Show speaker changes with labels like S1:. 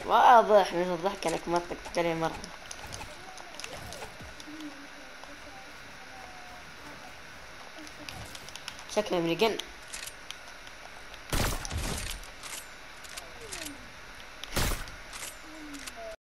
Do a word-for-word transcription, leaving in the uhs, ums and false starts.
S1: واضح من الضحك انك ما طقطقت عليه مرة. شكله امريكان.